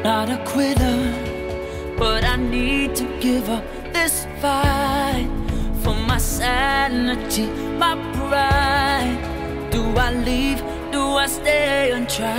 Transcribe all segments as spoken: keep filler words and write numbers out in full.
not a quitter, but I need to give up this fight for my sanity, my pride. Do I leave? Do I stay and try?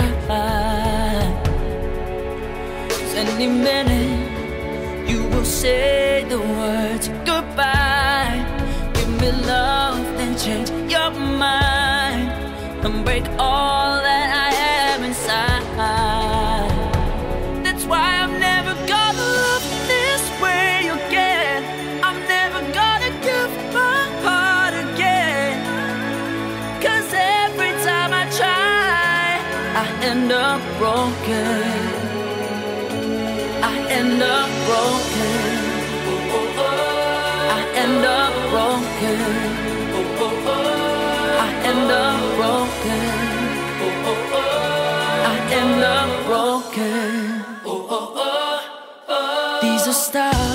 'Cause any minute you will say the words goodbye. Give me love, then change your mind and break all that I am inside. That's why I'm never gonna love this way again. I'm never gonna give my heart again. 'Cause every time I try, I end up broken. I end up broken. I end up broken. I end up broken. I end up broken. These are stars.